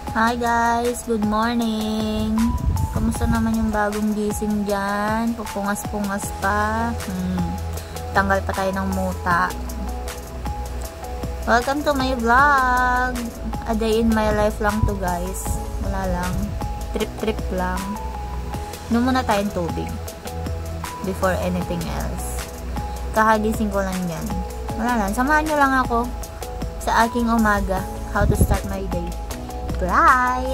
Hi guys, good morning. Kamusta naman yung bagong gising dyan? Pupungas-pungas pa. Tanggal pa tayo ng muta. Welcome to my vlog. A day in my life lang to guys. Wala lang. Trip-trip lang. Inom muna tayong tubig. Before anything else. Kakagising ko lang yan. Wala lang. Samahan nyo lang ako sa aking umaga. How to start my day. Bright!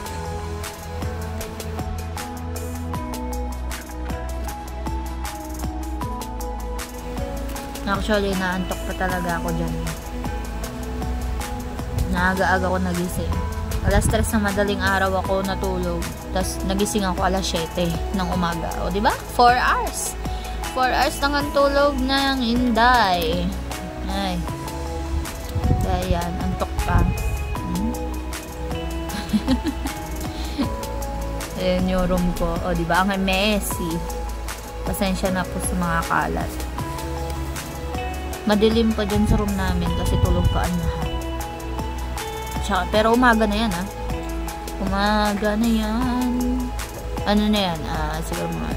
Actually, naantok pa talaga ako dyan. Naaga-aga ko nagising. Alas 3 ng madaling araw ako natulog. Tapos nagising ako alas 7 ng umaga. O diba? 4 hours. 4 hours lang ang tulog ng Inday. Ay. Kaya yan, antok pa. Ayan yung room ko. O diba? Ang messy. Pasensya na po sa mga kalat. Madilim pa dyan sa room namin kasi tulog pa ang lahat. Pero umaga na yan umaga na yan. Ano na yan? Siguro mga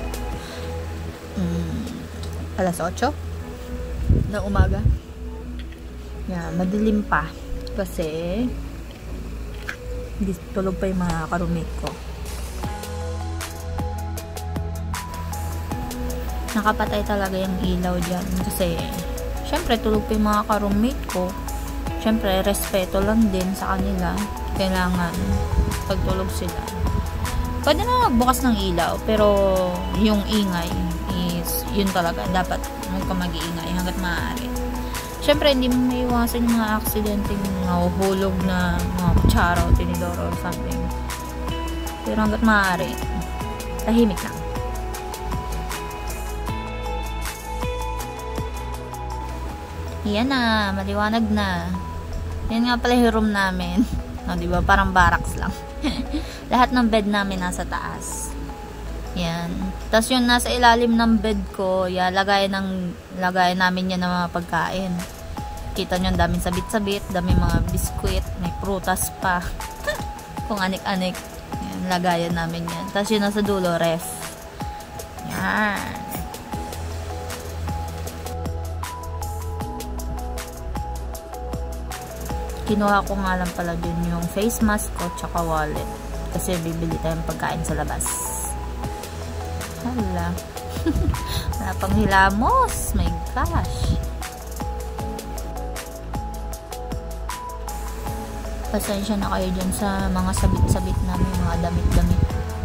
alas 8 na umaga. Yan, madilim pa kasi tulog pa yung mga karumit ko. Nakapatay talaga yung ilaw dyan kasi syempre tulog pa yung mga ka-roommate ko. Syempre respeto lang din sa kanila. Kailangan pagtulog sila pwede na magbukas ng ilaw, pero yung ingay is yun talaga, dapat huwag ka mag-iingay hanggat maaari. Syempre hindi mo maiwasan yung mga aksidenteng nahuhulog na mga kutsara o tinidor or something, pero hanggat maaari tahimik lang. Yan na, maliwanag na. Yan nga pala yung room namin. No, diba? Parang barracks lang. Lahat ng bed namin nasa taas. Yan. Tapos yung nasa ilalim ng bed ko, lagay namin yan ng mga pagkain. Kita nyo, daming sabit-sabit, daming mga biskwit, may prutas pa. Kung anik-anik. Yan, lagayan namin yan. Tapos yung nasa dulo, ref. Yan. Kinuha ko nga lang pala din yung face mask ko tsaka wallet. Kasi bibili tayong pagkain sa labas. Hala. Wala pang hilamos. My gosh. Pasensya na kayo dyan sa mga sabit-sabit namin, mga damit-damit.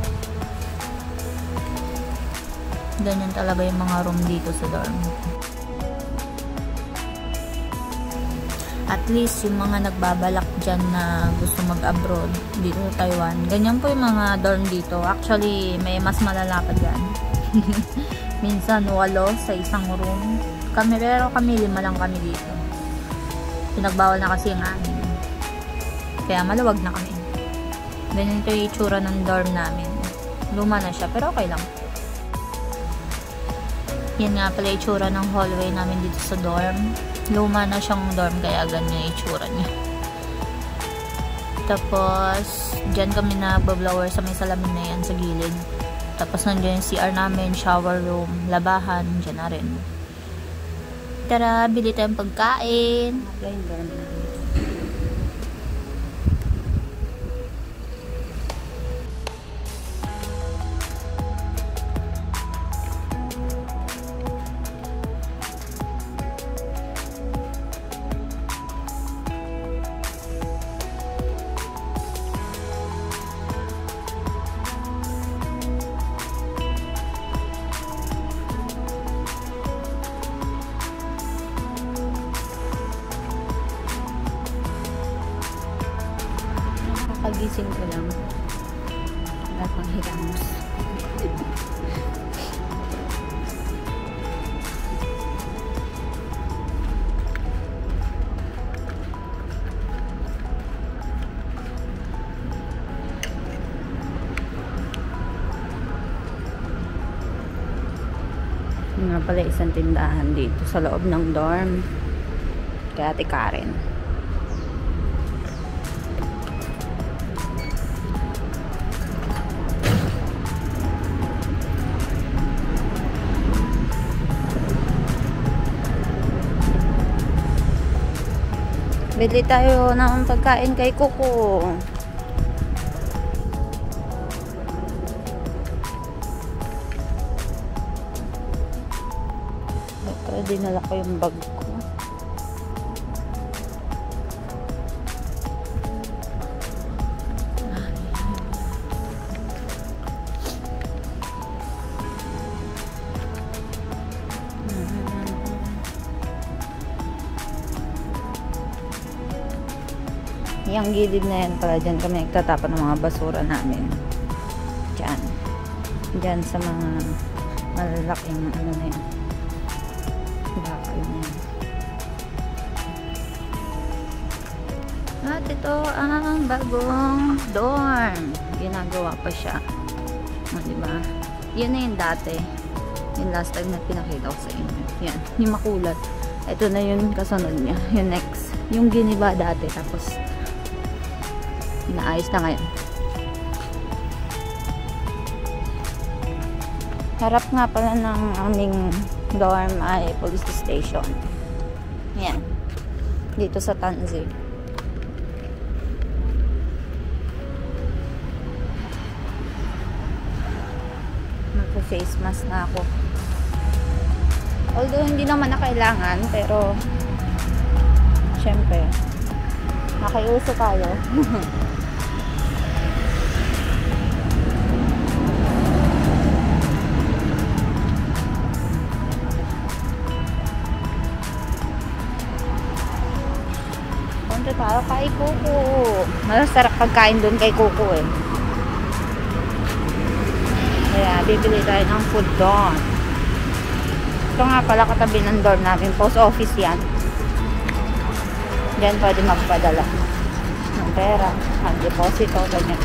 Ganyan talaga yung mga room dito sa dorm. At least yung mga nagbabalak dyan na gusto mag-abroad dito sa Taiwan, ganyan po yung mga dorm dito. Actually, may mas malalapad yan. Minsan 8 sa isang room. Pero kami 5 lang kami dito. Pinagbawal na kasi yung amin. Kaya maluwag na kami. Ganyan ito yung itsura ng dorm namin. Luma na siya, pero okay lang. Yan nga pala yung itsura ng hallway namin dito sa dorm. Luma na siyang dorm, kaya ganyan yung itsura niya. Tapos, dyan kami nagbablower sa may salamin na yan sa gilid. Tapos, nandiyan yung CR namin, shower room, labahan, dyan na rin. Tara, bili tayong pagkain. Pagising ko lang, wala pang hilamos. Nga pala isang tindahan dito sa loob ng dorm kay Ate Karen. Bili tayo ng pagkain kay Kuko. Ito, dinala ko yung bag ko. Yung gilid na yan pala, dyan kami nagtatapon ng mga basura namin. Dyan sa mga malalaking ano na yan, bakal na yan. At ito ang bagong dorm, ginagawa pa siya, diba? Yun na yung dati, yung last time na pinakita ko sa inyo. Yan, yung makulat. Ito na yung kasunod niya, yung next, yung giniba dati, tapos inaayos na ngayon. Harap nga pala ng aming dorm ay police station. Yan. Dito sa Tanzi. Magpa-face mask na ako. Although hindi naman na kailangan, pero syempre makiuso tayo. Punta tayo kay Kuko. Masarap pagkain doon kay Kuko eh. Kaya bibili tayo ng food doon. Ito nga pala katabi ng door namin. Post office yan. Diyan pwede magpadala ng pera, mag-deposito, ganyan.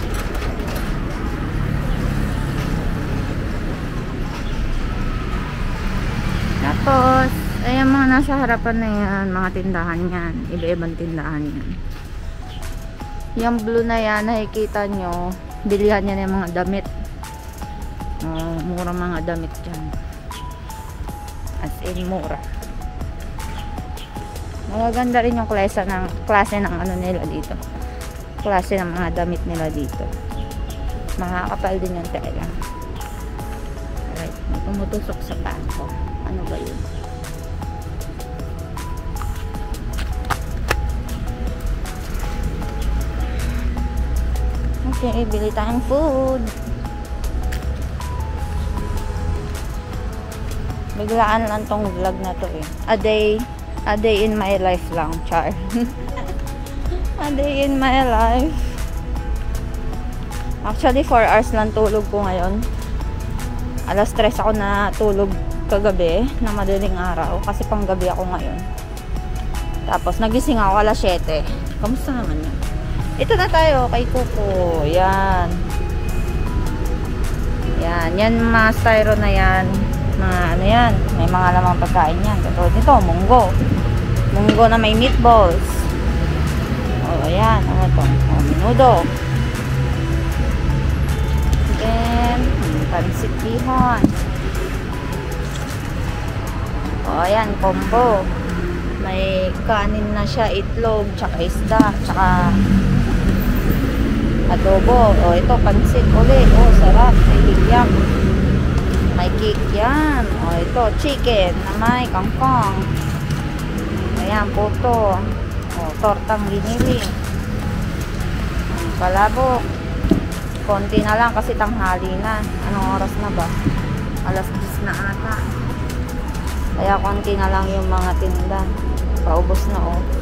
Tapos ayan, mga nasa harapan na yan, mga tindahan yan, iba-ibang tindahan yan. Yung blue na yan, nakikita nyo, bilihan yan yung mga damit. Mura mga damit dyan, as in mura. Magaganda rin yung klase ng ano nila dito. Klase ng mga damit nila dito. Makakapal din yung tela. Alright, may tumutusok sa paa ko. Ano ba yun? Okay, bili tayong food. Biglaan lang tong vlog na to eh. A day in my life lang, char. A day in my life. Actually, 4 hours lang tulog ko ngayon. Alas 3 ako na tulog kagabi, na madaling araw. Kasi panggabi ako ngayon. Tapos, nagising ako alas 7. Kamusta naman yun? Ito na tayo, kay Kuko. Yan. Yan mga styro na yan. Mga ano yan, may mga lamang pagkain yan. Katulad nito, munggo na may meatballs. Ayan, ano to, menudo. Then pansit bihon. Ayan, combo. May kanin na siya, itlog, tsaka isda, tsaka adobo. Ito pansit ulit. Sarap, may hilyang. May cake yan. Ito, chicken na may kangkong. Ayan, puto. Tortang giniling. Palabok. Konti na lang kasi tanghali na. Anong oras na ba? Alas 10 na ata. Kaya konti na lang yung mga tinda. Paubos na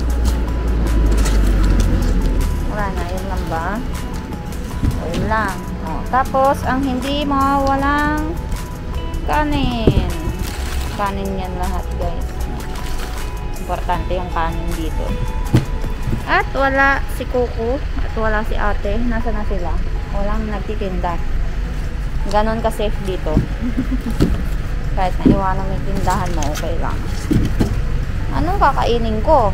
wala na, yun lang ba? Yun lang. Tapos, ang hindi mawawalang kanin. Kanin yan lahat, guys. Importante yung kanin dito. At wala si Kuko. At wala si ate. Nasaan na sila? Walang nagtitinda. Ganon ka safe dito. Kahit naiwanan may tindahan mo, okay lang. Anong kakainin ko?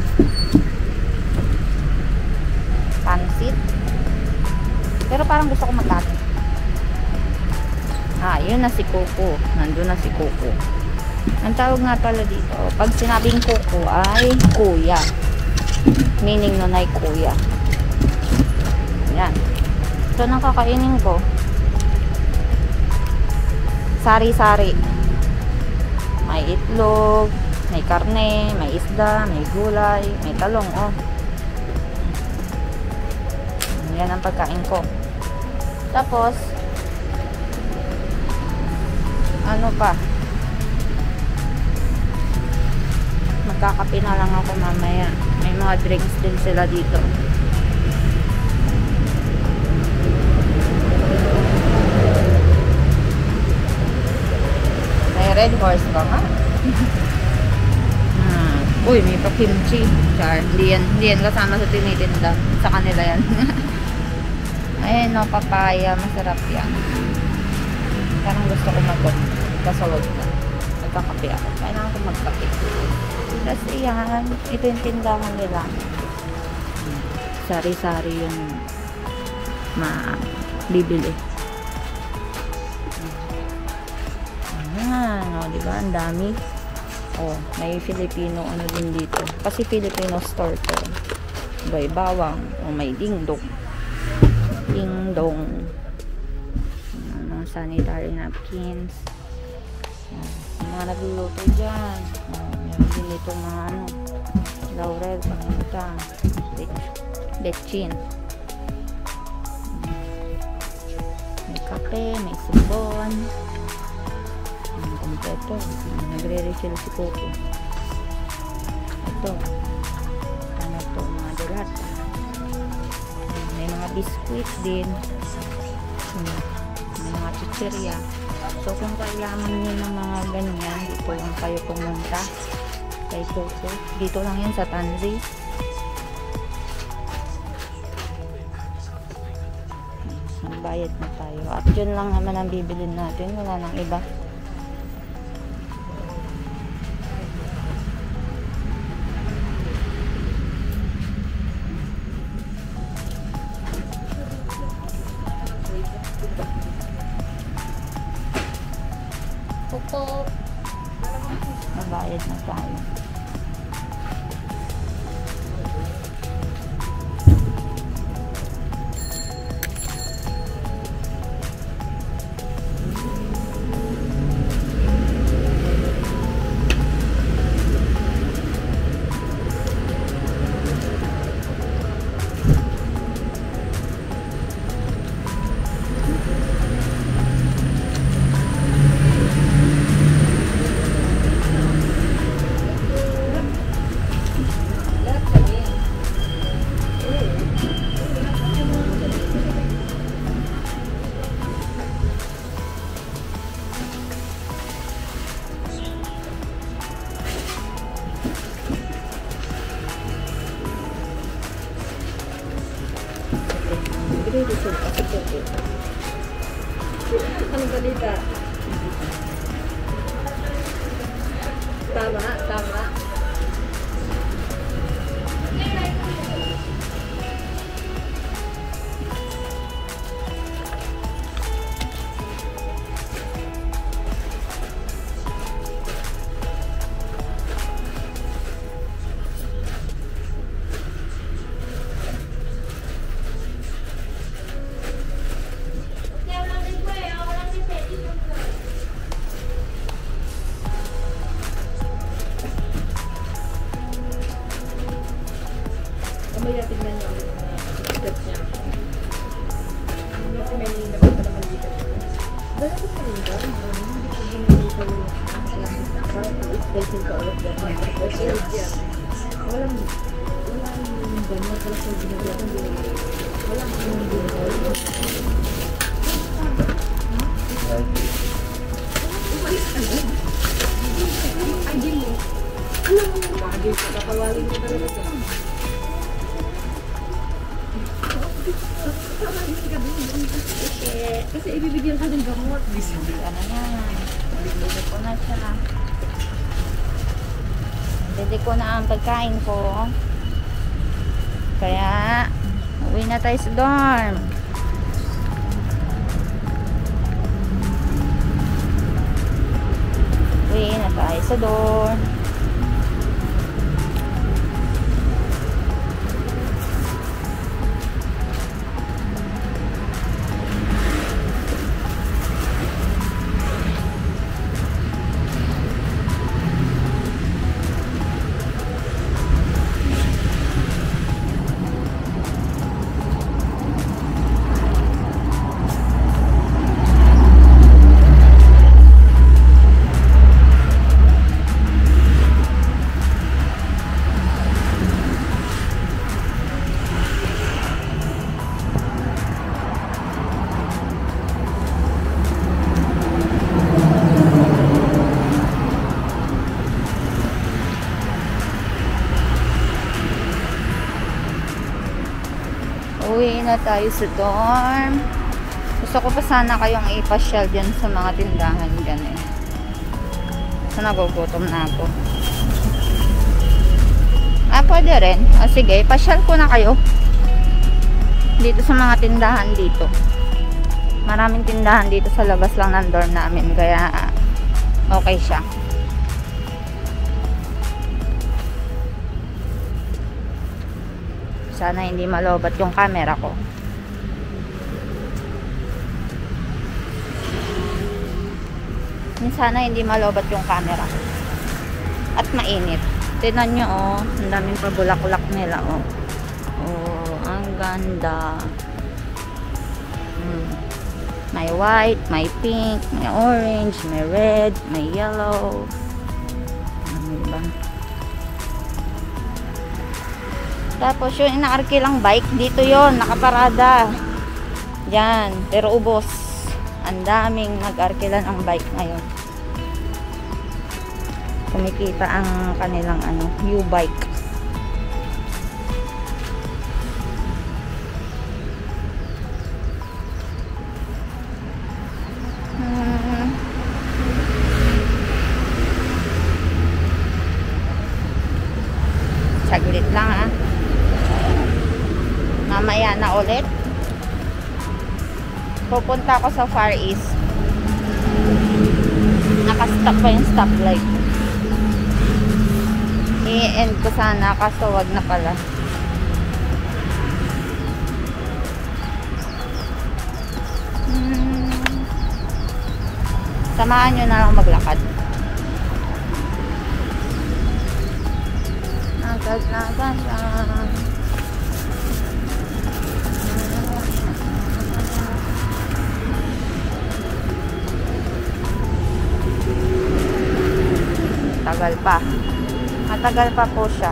Pansit. Pero parang gusto ko magkati. Yun na si Kuko. Nandun na si Kuko. Ang tawag nga pala dito, pag sinabing Kuko ay kuya. Meaning nun ay kuya. Yan. Ito nang kakainin ko. Sari-sari. May itlog, may karne, may isda, may gulay, may talong, oh. Yan ang pagkain ko. Tapos, ano pa? Magkakape na lang ako mamaya. May mga drinks din sila dito. May red horse ba nga? Uy, may pa kimchi. Char. Hindi yan kasama sa tinitinda. Sa kanila yan. Ayan, no, papaya. Masarap yan. Parang gusto ko magkasulog na. Magkakape ako. Kailangan ko magkape. Tapos yan. Ito yung tindahan nila. Sari-sari yung bibili. Ayan. O, diba? Ang dami. O, may Filipino ano din dito. Kasi Filipino store to. May bawang. O, may dingdong. Mga sanitary napkins. Mga nagluluto dyan. Meron din dito mga ano, laurel, paminta, bechin. May kape, may sibon. Kompleto. Nagre-refill si Coco. Ito. Ano to? Mga delata. May mga biscuits din. May mga chicheria. So, kung kailangan nyo ng mga ganyan, dito lang kayo pumunta kay Coco. Dito lang yan sa Tanzi. Magbayad na tayo. At yun lang naman ang bibilin natin. Wala nang iba. Mabayad na tayo. Anong balita? Tama, tama. Mamaya tignan niyo ang steps niya. Kasi may dapat pa naman dito. Dala ko pa rin ba? Hindi ko ginagawa ko parang expensive ka ulit yan. Walang ganyan pala sa ginagawa ko. Walang ginagawa. Umalis ka na. Ay, di mo. Alam mo, bagay ka. Kakawalin mo talaga ito. Kasi ibibigyan ka ng gamot. Hindi ka na yan. Bibili ko na siya. Bibili ko na ang pagkain ko. Kaya, uwi na tayo sa dorm. Uwi na tayo sa dorm. Uwi na tayo sa dorm. Gusto ko pa sana kayong ipasyal dyan sa mga tindahan dyan eh. So, nagugutom na ako. Pwede rin. Sige, pasyal ko na kayo. Dito sa mga tindahan dito. Maraming tindahan dito sa labas lang ng dorm namin. Kaya, okay siya. Sana hindi malobat yung camera ko. Sana hindi malobat yung camera. At mainit. Tignan nyo, oh. Ang daming pabulak-ulak nila, oh. Oh, ang ganda. May white, may pink, may orange, may red, may yellow. Diba? Tapos yung inaarkilang bike, dito yon nakaparada. Yan, pero ubos. Ang daming nag-arkila ng bike ngayon. Kumikita ang kanilang U-bike. Saglit lang mamaya na ulit. Pupunta ako sa Far East. Nakastop pa yung stoplight. I-end ko sana kaso wag na pala. Samahan nyo na lang maglakad. Naglakad lang. Tagal pa. Matagal pa po siya.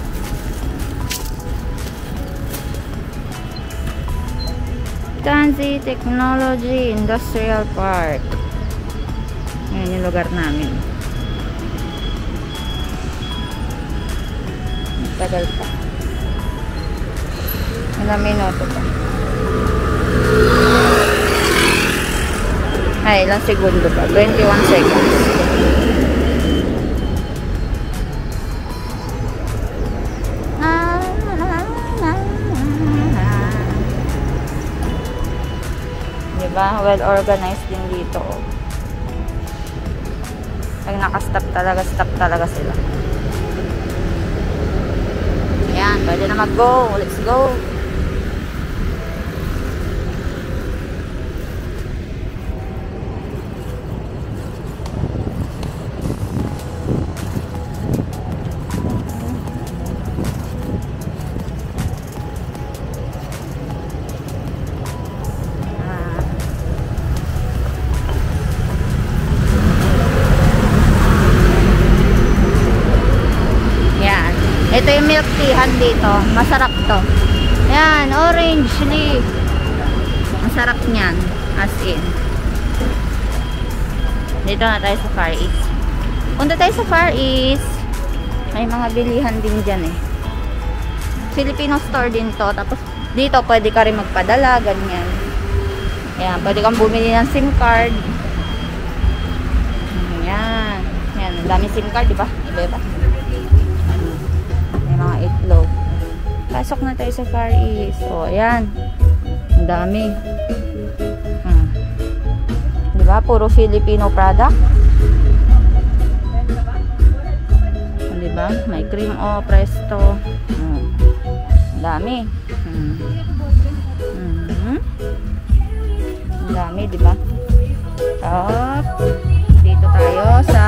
Tansi Technology Industrial Park. Yan yung lugar namin. Matagal pa. Ilang minuto pa. Ay, ilang segundo pa. 21 seconds. Diba? Well organized din dito. Pag nakastop talaga sila. Ayan, pwede na mag-go. Let's go. Ito yung milk teahan dito. Masarap to. Ayan, orange leaf. Masarap niyan. As in. Dito na tayo sa Far East. Punta tayo sa Far East. May mga bilihan din dyan eh. Filipino store din to. Tapos dito pwede ka rin magpadala. Ganyan. Ayan, pwede kang bumili ng SIM card. Ayan. Ayan, ang daming SIM card, diba? Iba-iba. Mga itlog. Pasok na tayo sa Far East. O, ayan. Ang dami. Diba? Puro Filipino product. Diba? May cream o presto. Ang dami. Ang dami, diba? Top. Dito tayo sa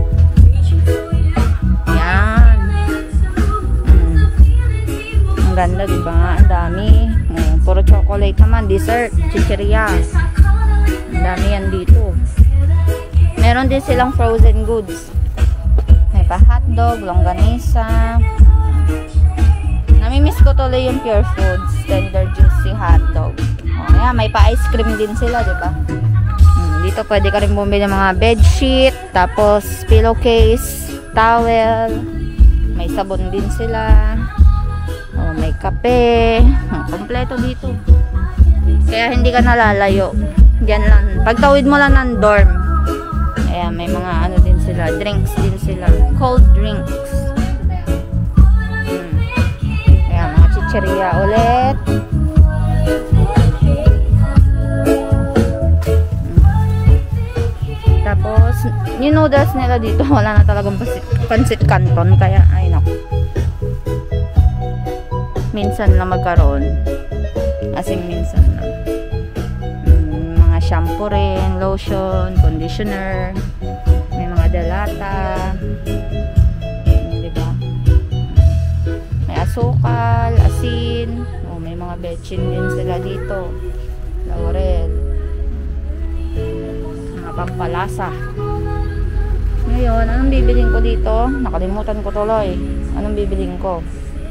ganda, diba? Ang dami. Puro chocolate naman. Dessert. Chicheria. Ang dami yan dito. Meron din silang frozen goods. May pa hotdog, longganisa. Namimiss ko tuloy yung Pure Foods. Tender juicy hotdog. Ayan, may pa ice cream din sila, diba? Dito pwede ka rin bumili ng mga bedsheet. Tapos pillowcase. Towel. May sabon din sila. Oh, may kape. Kompleto dito. Kaya hindi ka nalalayo. Diyan lang. Pagtawid mo lang ng dorm. Ayan, may mga ano din sila. Drinks din sila. Cold drinks. Ayan, mga chicheria ulit. Tapos, yung noodles nila dito, wala na talagang pansit canton. Kaya, ay naku. Minsan lang magkaroon. As in, minsan lang. Mga shampoo rin, lotion, conditioner. May mga delata. Diba? May asukal, asin. Oh, may mga betchin din sila dito. Laurel. Mga pampalasa. Ngayon, anong bibiling ko dito? Nakalimutan ko tuloy. Anong bibiling ko?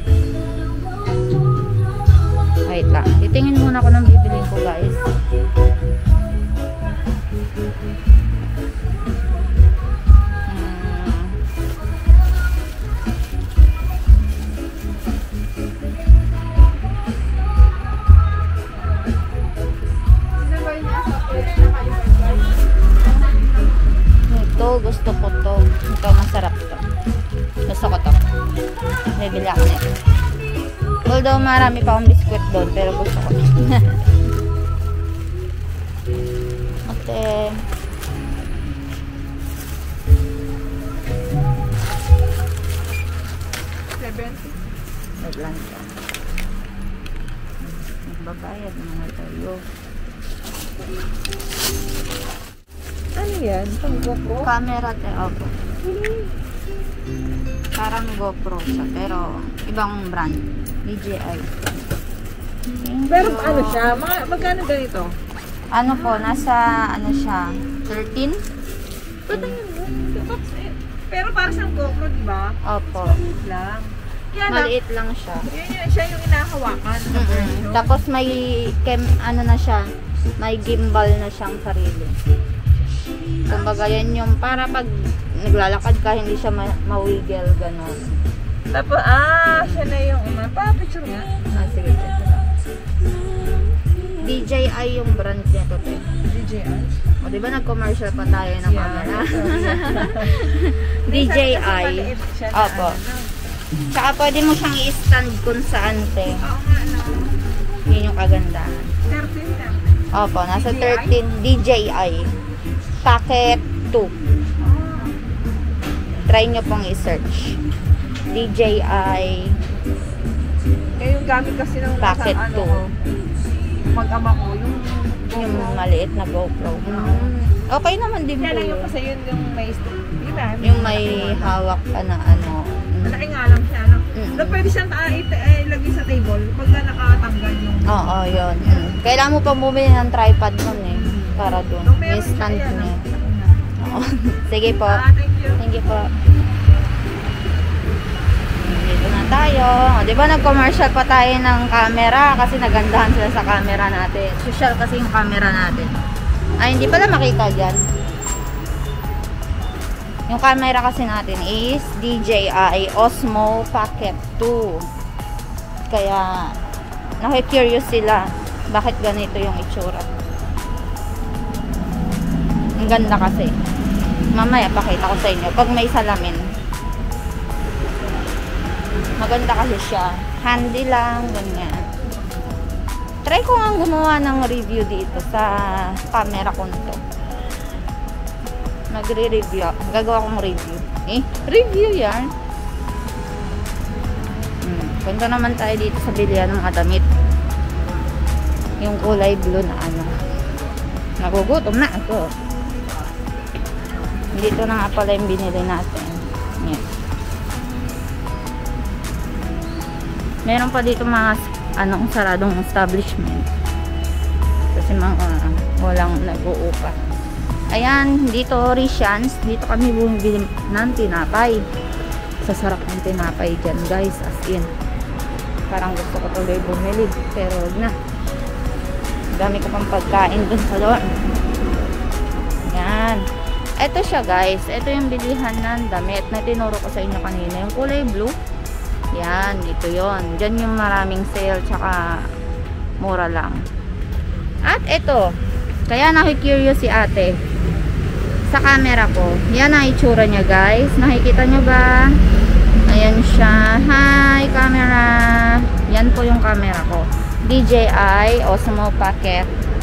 Wait lang. Titingin muna ako ng bibiling ko, guys. Ito, gusto ko to. Ito, masarap to. Gusto ko to. Bibili ako nito. Although marami pa akong biskwit doon, pero gusto ko. Okay. Naglan siya. Nagbabayad mga tayo. Ano yan? Pang GoPro? Camera tayo. Parang GoPro siya, pero ibang brand. DJI. Pero ano siya? Magkano ganito? Ano po, nasa ano siya? 13? Ba't yun? Pero para sa GoPro, di ba? Opo. Maliit lang. Kaya Maliit lang siya. Yun siya yung inahawakan. Tapos may ano na siya, may gimbal na siyang sarili. Kumbaga yan yung para pag naglalakad ka, hindi siya mawiggle, gano'n. Tapos, siya na yung pa-picture nga. Sige, check it out. DJI yung brand nito, te. DJI? O, diba nag-commercial pa tayo ng camera? DJI. Opo. Tsaka pwede mo siyang i-stand kung saan, te. Oo nga, no. Yun yung kagandahan. 13 na. Opo, nasa 13. DJI. Packet 2. Try nyo pong i-search. DJI. Yung gamit kasi ng Packet 2. mag-ama ko, Yung maliit na GoPro. Okay naman din po Kaya lang yun. yung kasi yun yung may stick. Diba? Yung may hawak ka na ano. Malaki nga lang siya, no? Pwede siyang ilagay sa table pagka nakatanggal yung... Oo, yun. Kailangan mo pa bumili ng tripod nun eh. Para dun. May stand niya. Oo. Sige po. Thank you. Thank you po. Dito na tayo. O, diba nag-commercial pa tayo ng camera kasi nagandahan sila sa camera natin. Social kasi yung camera natin. Ay, hindi pala makita dyan. Yung camera kasi natin is DJI Osmo Pocket 2. Kaya, nakikurious sila bakit ganito yung itsura. Ang ganda kasi. Mamaya, pakita ko sa inyo. Pag may salamin. Maganda kasi siya. Handy lang, ganyan. Try ko nga gumawa ng review dito sa camera ko nito. Magre-review. Gagawa kong review. Review yan. Punta naman tayo dito sa bilihan ng mga damit. Yung kulay blue na ano. Nagugutom na ako. Dito na nga pala yung binili natin. Yan. Meron pa dito mga saradong establishment. Kasi mga walang nag-uupa. Ayan, dito Rishans. Dito kami bumibili ng tinapay. Sasarap ng tinapay dyan, guys. As in. Parang gusto ko tuloy bumili. Pero wag na. Dami ko pang pagkain dun sa doon. Yan. Ito siya, guys. Ito yung bilihan ng damit na tinuro ko sa inyo kanina. Yung kulay blue. Yan, dito yon. Diyan yung maraming sale, tsaka mura lang. At ito, kaya nakikurious si ate sa camera ko. Yan ang itsura niya, guys. Nakikita nyo ba? Ayan siya. Hi, camera. Yan po yung camera ko. DJI Osmo Pocket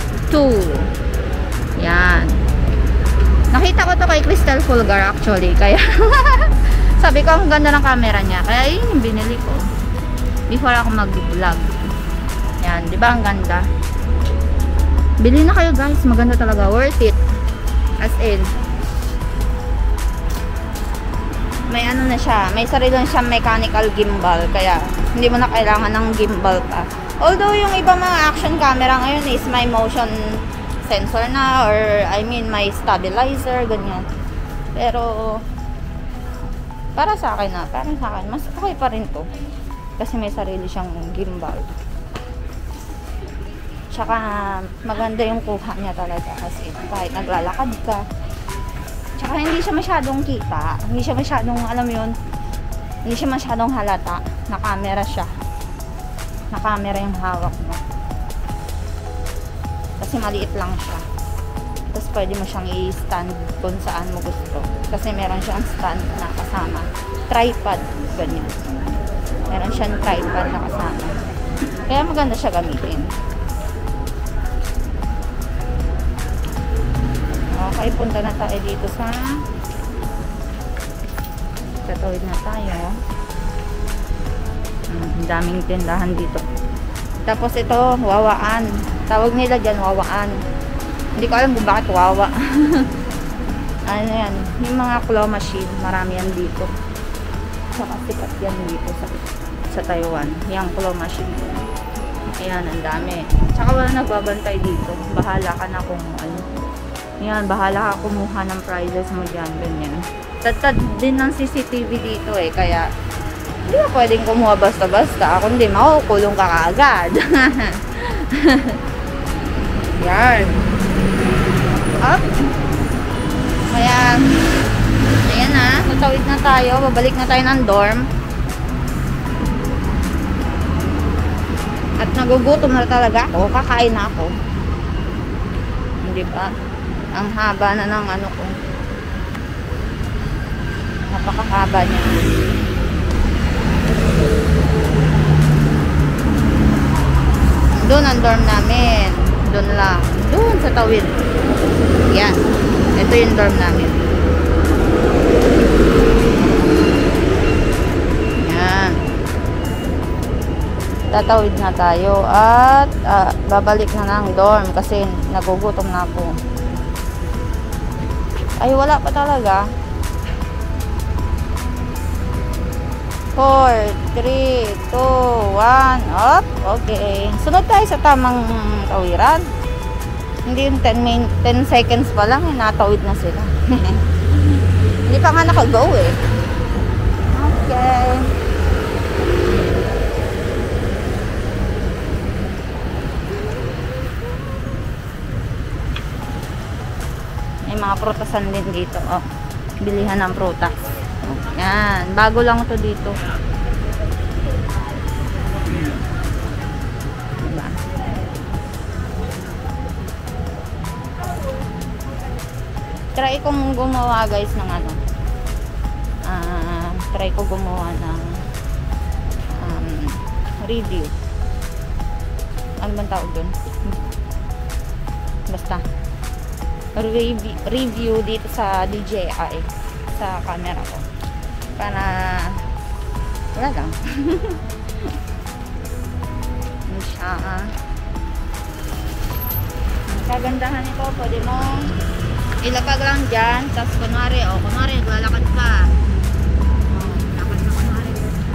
2. Yan. Nakita ko to kay Crystal Fulgar actually. Kaya sabi ko, ang ganda ng camera niya. Kaya yun yung binili ko before ako mag-vlog. Yan, di ba ang ganda? Bili na kayo, guys. Maganda talaga. Worth it. As in, may ano na siya, may sarili lang siyang mechanical gimbal, kaya hindi mo na kailangan ng gimbal pa. Although yung ibang mga action camera ngayon is may motion sensor na, or I mean may stabilizer, ganyan. Pero para sa akin mas okay pa rin to kasi may sarili siyang gimbal. Tsaka maganda yung kuha niya talaga kasi kahit naglalakad ka. Tsaka hindi siya masyadong kita. Hindi siya masyadong, alam yun, hindi siya masyadong halata. Na-camera siya. Na-camera yung hawak mo. Kasi maliit lang siya. Tapos pwede mo siyang i-stand kung saan mo gusto. Kasi meron siyang stand na kasama. Tripod. Ganyan. Meron siyang tripod na kasama. Kaya maganda siya gamitin. Okay, punta na tayo dito sa tatawid na tayo. Daming tindahan dito. Tapos ito, wawaan. Tawag nila dyan, wawaan. Hindi ko alam kung bakit wawa. Ano yan, yung mga claw machine, marami yan dito. Saka sikat yan dito sa Taiwan. Yung claw machine. Ayan, ang dami. Tsaka wala nagbabantay dito. Bahala ka na kung ano. Yan, bahala ka kumuha ng prizes mo dyan, ganyan. Tatad din ng CCTV dito eh, kaya hindi ka pwedeng kumuha basta-basta. Kung hindi, makukulong ka kaagad. Yan. Up. Kaya, ayan na, natawid na tayo, babalik na tayo ng dorm. At nagugutom na talaga ako, kakain na ako. Hindi ba? Ang haba na ng ano ko. Napakahaba niya. Doon ang dorm namin. Doon lang. Doon sa tawid. Yan. Ito yung dorm namin. Yan. Tatawid na tayo at babalik na ng dorm kasi nagugutom na ako. Ay, wala pa talaga. 4, 3, 2, 1, up. Okay. Sunod tayo sa tamang tawiran. Hindi yung 10 seconds pa lang, natawid na sila. Hindi pa nga naka-go eh. Okay. May mga prutasan din dito. Oh, bilihan ng prutas. Yan, bago lang to dito. Diba? Try kong gumawa guys ng ano. Try ko gumawa ng review. Ano bang tawag dun? Basta review dito sa DJI sa camera ko. Para wala lang. Ano siya, ang kagandahan nito, pwede mong ilapag lang dyan, tapos kunwari naglalakad ka, lakad na kunwari.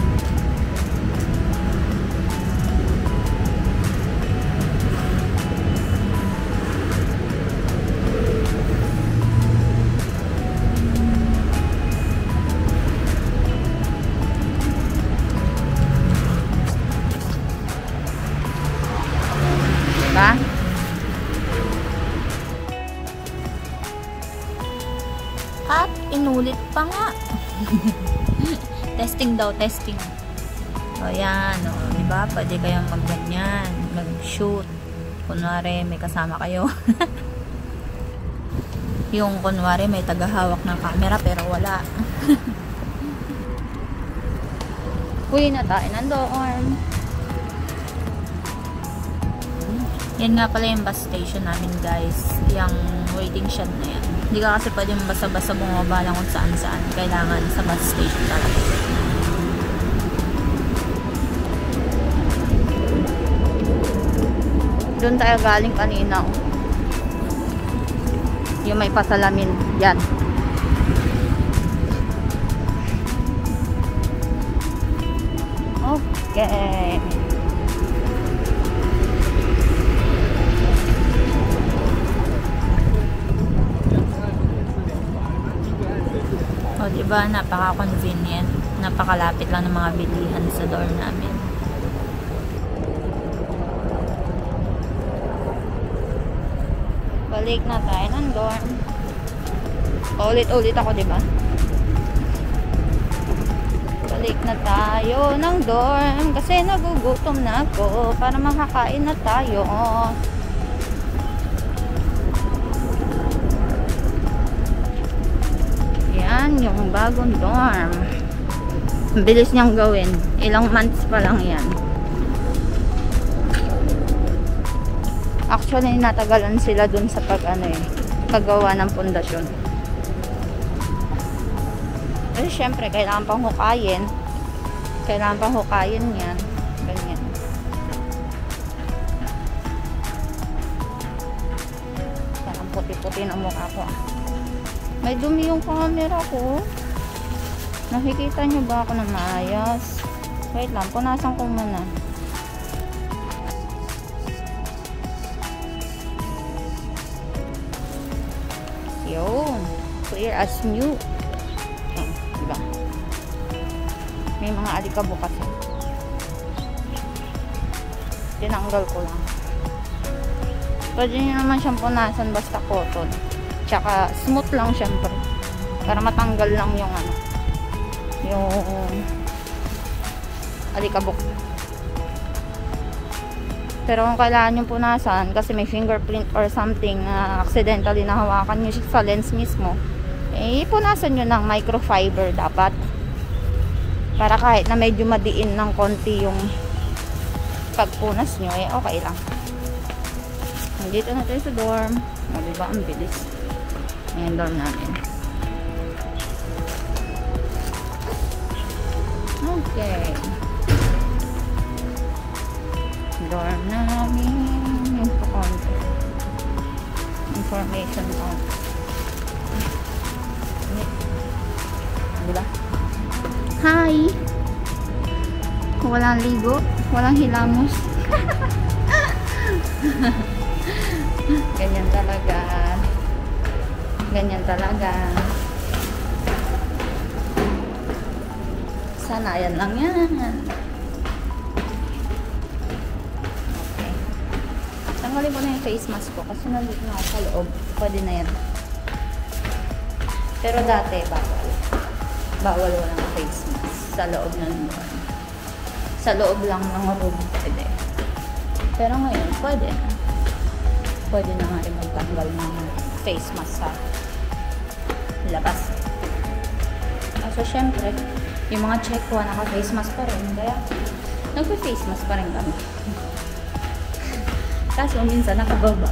Diba? At inulit pa nga. Testing daw, testing. O yan, o, diba? Pwede kayong magganyan, mag-shoot. Kunwari, may kasama kayo. Yung kunwari, may tagahawak ng camera pero wala. Uwi na tayo ng dorm. Yan nga pala yung bus station namin, guys. Yung waiting shed na yan. Hindi ka kasi pwede basa-basa bumaba lang kung saan-saan. Kailangan sa bus station talaga. Doon tayo galing kanina. Yung may pasalamin. Yan. Okay. O, diba? Napaka-convenient. Napakalapit lang ng mga bilihan sa dorm namin. Balik na tayo ng dorm. Paulit-ulit ako, diba? Balik na tayo ng dorm kasi nagugutom na ako para makakain na tayo. Yan yung bagong dorm. Bilis niyang gawin. Ilang months pa lang yan. Actually, natagalan sila dun sa paggawa ng pundasyon. Kasi syempre, kailangan pang hukayin. Kailangan pang hukayin yan. Ganyan. Parang puti-puti ng mukha ko. May dumi yung camera ko. Nakikita nyo ba ako na maayos? Wait lang, punasan ko muna. Yun. Clear as new. Diba? May mga alikabok kasi. Tinanggal ko lang. Pwede nyo naman siyang punasan basta cotton. Tsaka smooth lang syempre. Para matanggal lang yung yung alikabok. Pero kung kailangan yung punasan kasi may fingerprint or something na accidentally nahawakan nyo sa lens mismo, eh punasan nyo ng microfiber dapat. Para kahit na medyo madiin ng konti yung pagpunas nyo, eh okay lang. Nandito na tayo sa dorm. O, diba? Ang bilis. Ayan dorm namin. Okay. Dorm namin. Information on. Diba? Hi! Walang ligo. Walang hilamos. Ganyan talaga. Ganyan talaga. Sanayan lang yan. Okay. Tanggalin ko na yung face mask ko kasi nandito na ako sa loob. Pwede na yan. Pero dati, bawal. Bawal walang face mask sa loob ng dorm. Sa loob lang ng room pwede. Pero ngayon, pwede na. Pwede na nga rin magtanggal ng face mask sa labas. So, syempre, yung mga check ko, naka-face mask pa rin. Kaya, nagpa-face mask pa rin kami. Kaso, minsan nakababa.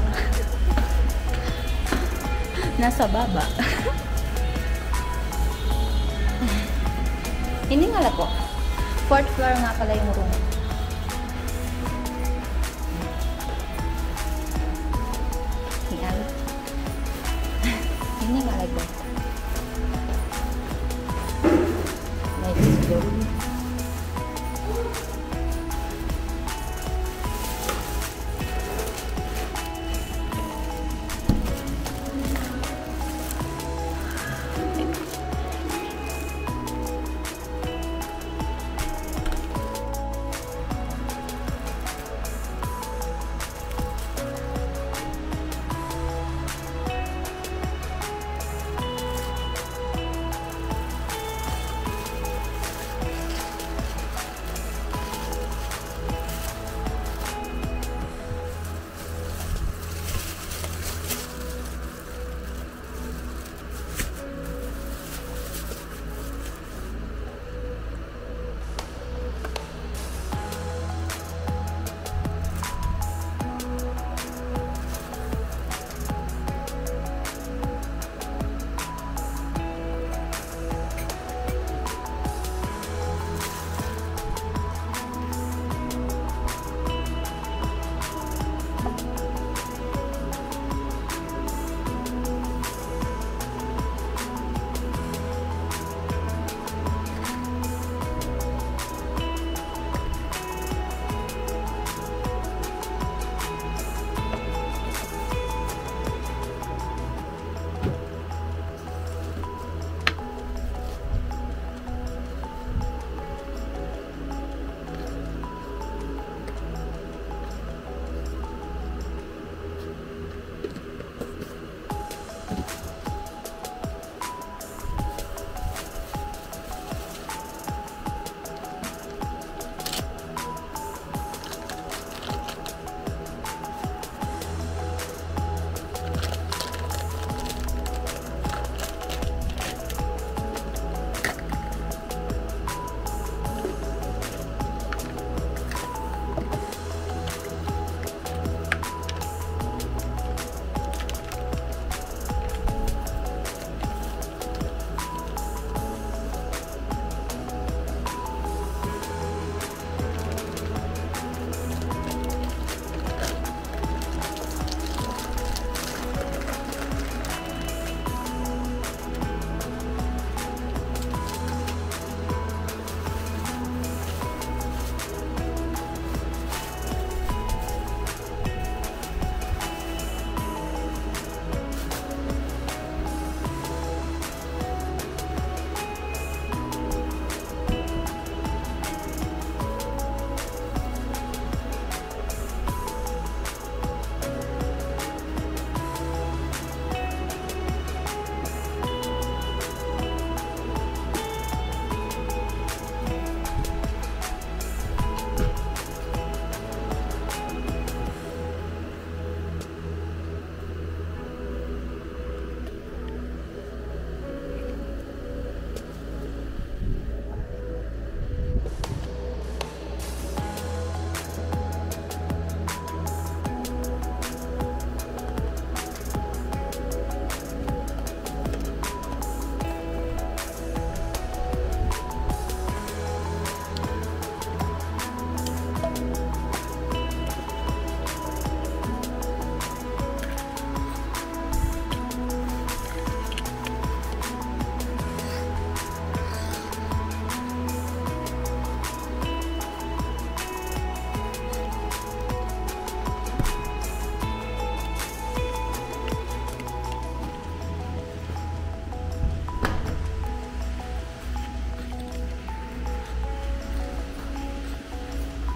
Nasa baba. Hiningal ako. 4th floor nga pala yung room. Hiningal ako. Let's go.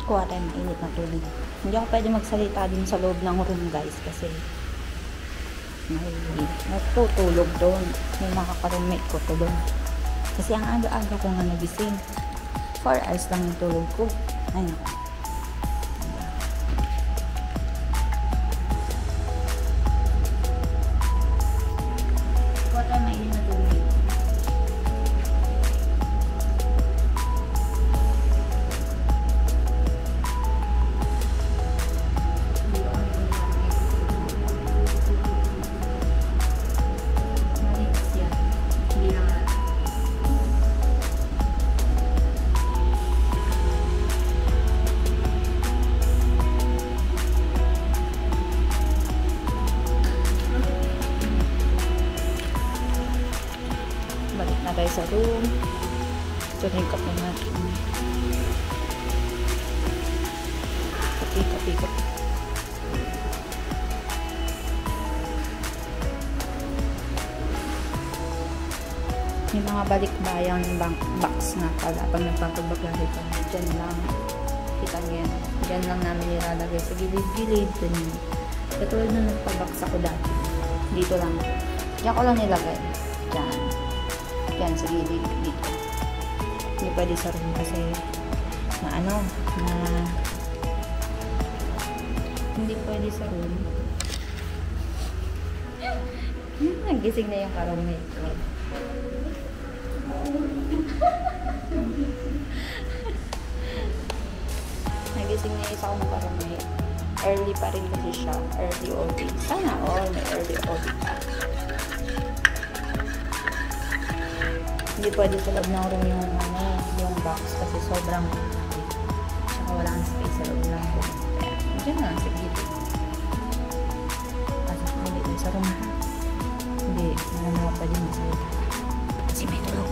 kuha tayo mainit na tubig. Hindi ako pwede magsalita din sa loob ng room guys kasi may natutulog doon. May mga ka-roommate ko to doon. Kasi ang aga-aga ko nga nagising. 4 hours lang yung tulog ko. Ay naku. Kuha tayo mainit na tubig. Balik na tayo sa room. Tunikap na natin. Kapi. Yung mga balikbayang box nga pala pag nagpapabagahe ka. Diyan lang. Kita niyo yan. Diyan lang namin nilalagay sa gilid-gilid. Katulad na nagpabox ako dati. Dito lang. Diyan ko lang nilagay. Diyan. Yan sa gilid dito. Hindi pwede sa room kasi hindi pwede sa room. Nagising na yung ka-roommate ko. Nagising na yung isa kong ka-roommate. Early pa rin kasi siya. Early OT. Sana all may early OT pa. Hindi pwede sa loob ng room yung box kasi sobrang tsaka wala ang space sa loob ng room. Kaya, dyan na lang sa gilid. Kasi hindi din sa room. Hindi, naman pa din masalita. Kasi may tulog.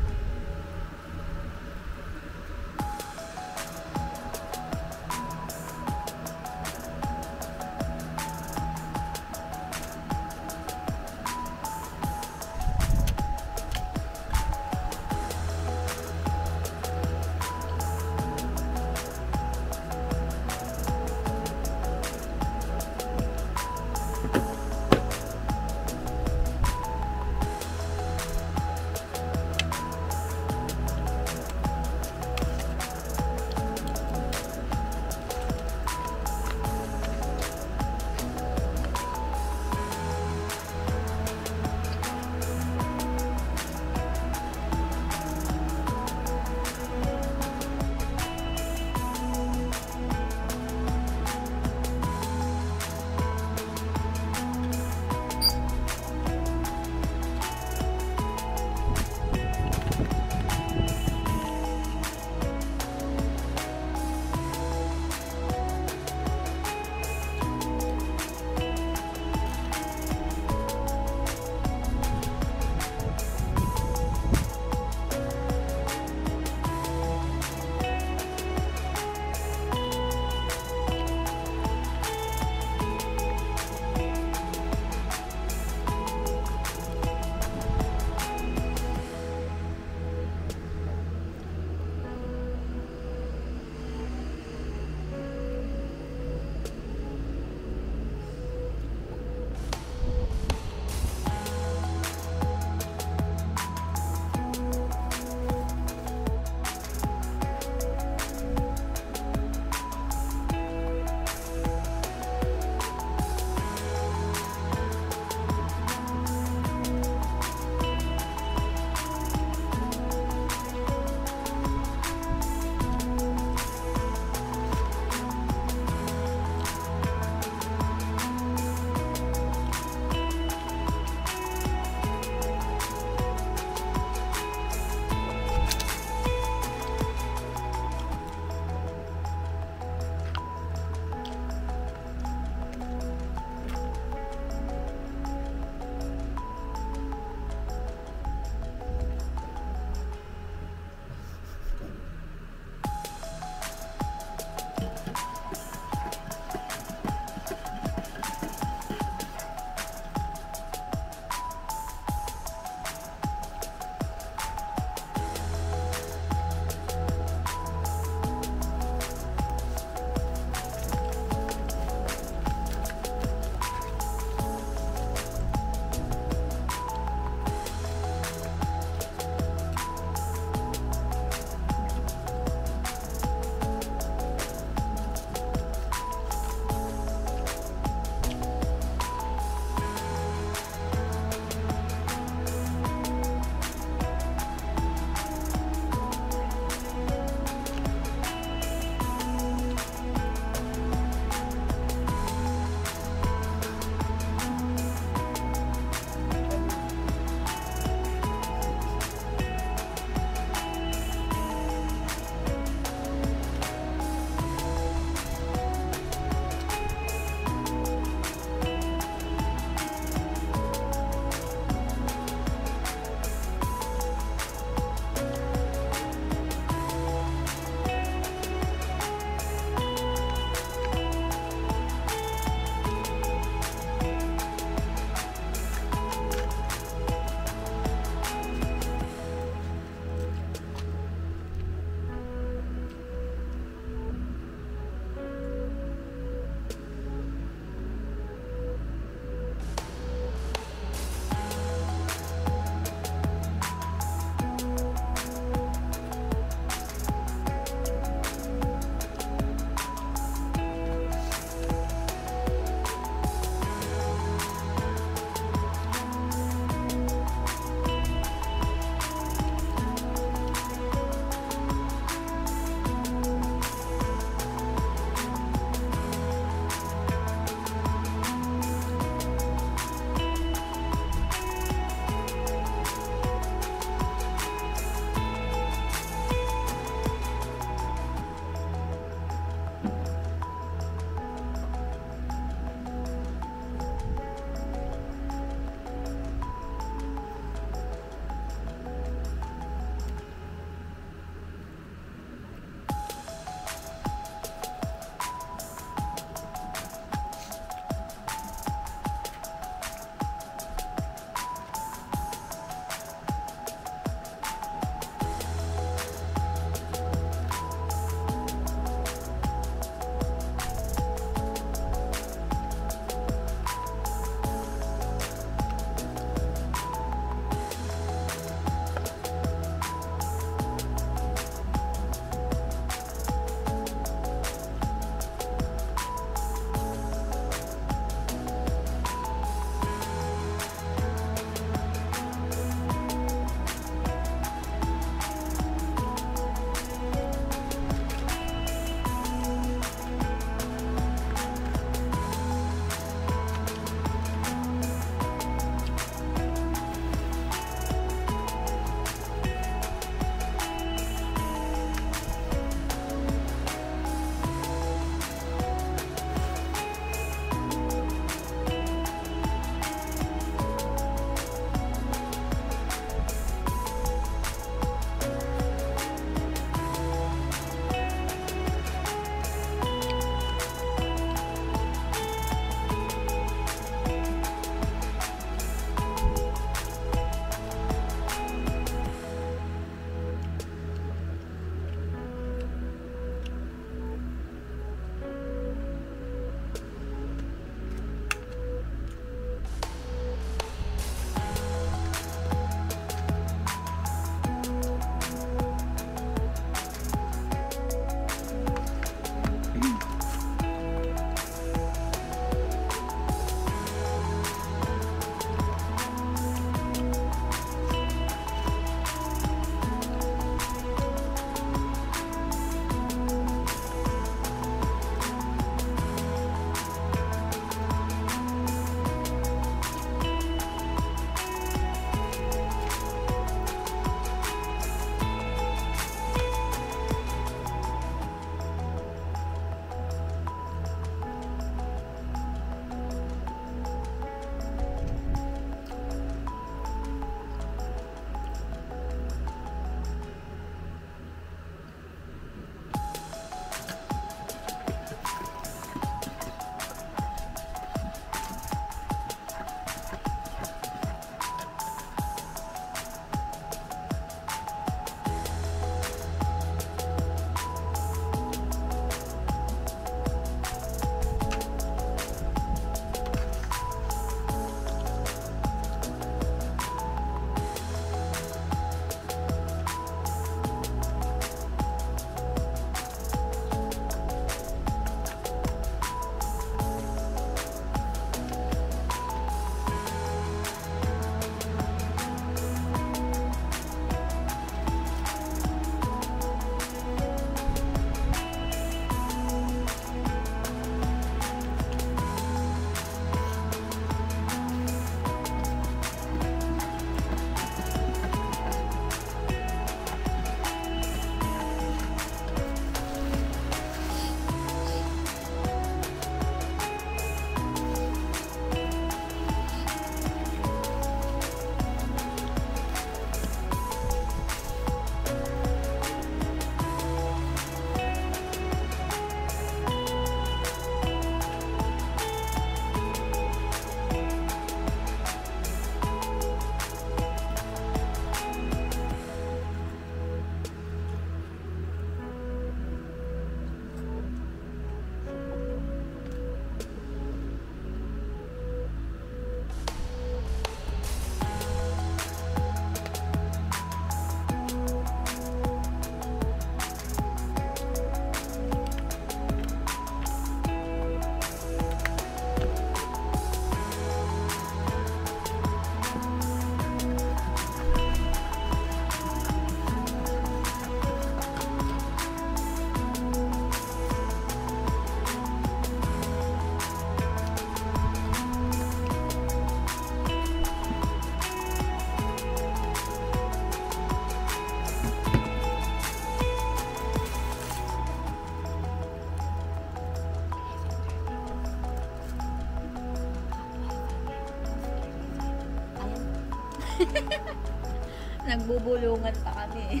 Nagbubulungan pa kami.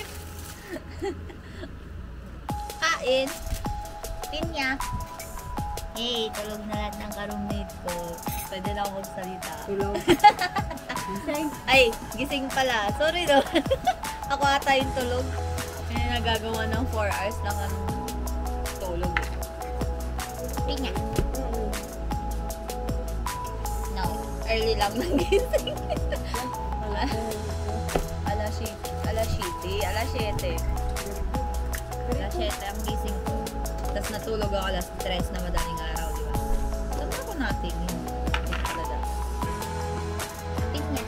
Kain. Pinya. Hey, tulog na lahat ng ka-roommate ko. Pwede na ako magsalita. Tulog. Gising. Ay, gising pala. Sorry no. Ako ata yung tulog. Nagagawa ng 4 hours lang ang tulog. Pinya. No, early lang nang gising. Alas 7 ang gising ko. Tapos natulog ako alas 3 na madaling araw, di ba? Tama ko natin yun. Pinya.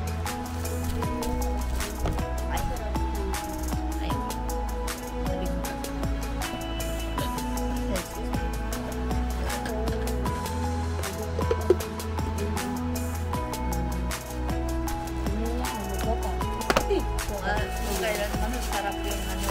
Ay. Ayun. Sabi mo. Kung kailan masarap yung ano.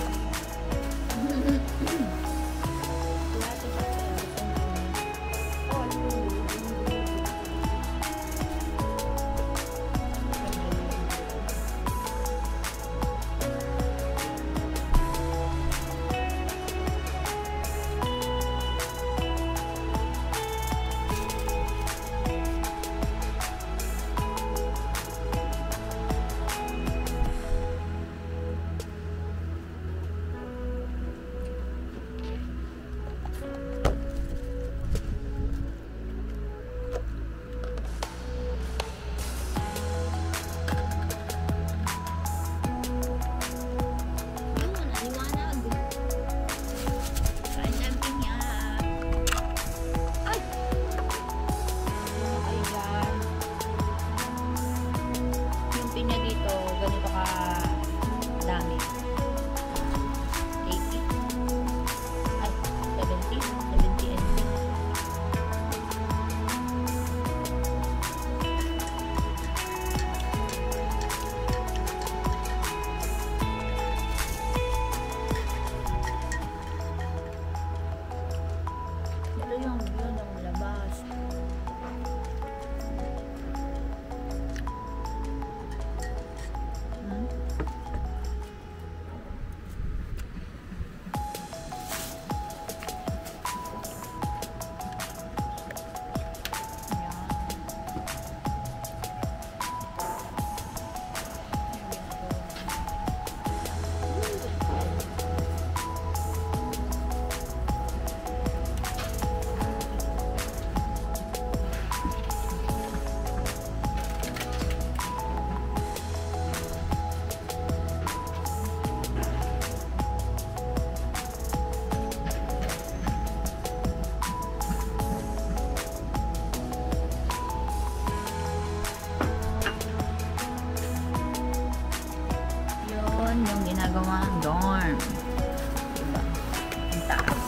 Yung ginagawa ng dorm. Diba? Ang taas.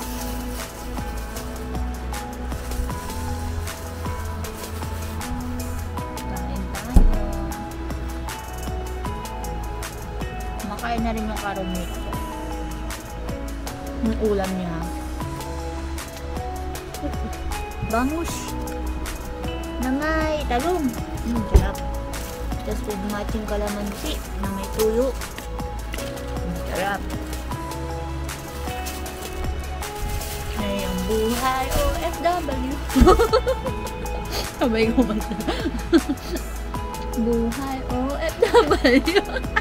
Kain tayo. Makain na rin yung ka-roommate ko. Yung ulam niya. Bangus. Na may talong. Sarap. Tapos with matching kalamansi na may tuyo. Sarap. Ay, ang buhay OFW. Sabay ko man. Buhay OFW.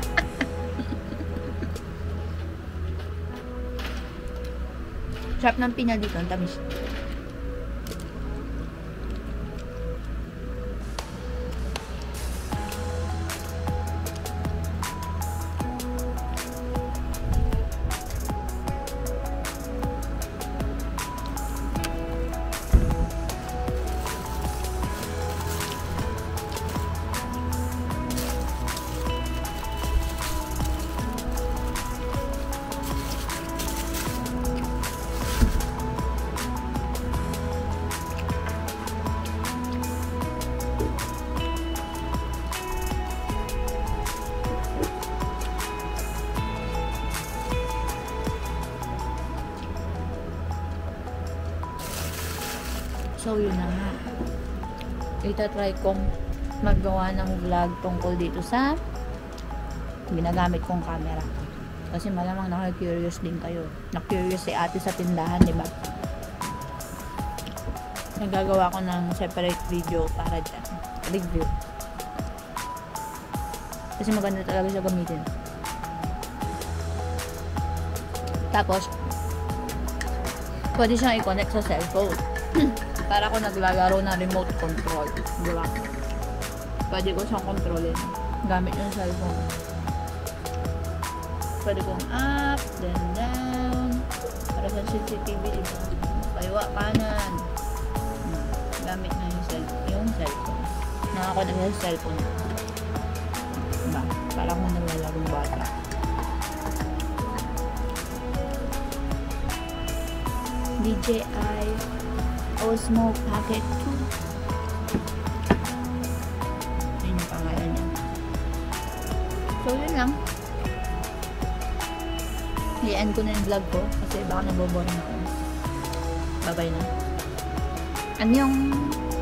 Sarap ng pinya dito. Ang tamis. So, yun na nga. Itatry kong maggawa ng vlog tungkol dito sa ginagamit kong camera. Kasi malamang naka-curious din kayo. Na-curious si ate sa tindahan, di ba? Nagagawa ko ng separate video para dyan. Review. Kasi maganda talaga siya gamitin. Tapos, pwede siyang i-connect sa cellphone. Para ako naglalaro ng remote control. Di ba? Pwede ko siyang kontrolin gamit yung cellphone. Pwede kong up, then down. Para sa CCTV, diba? Kaliwa, kanan. Gamit na yung cellphone. Nakakonect sa cellphone. Diba? Para kung naglalaro bata. DJI Osmo Pocket 2. Yun yung pangalan niya. So, yun lang. I-end ko na yung vlog ko kasi baka naboboring ako. Bye-bye na. Annyeong!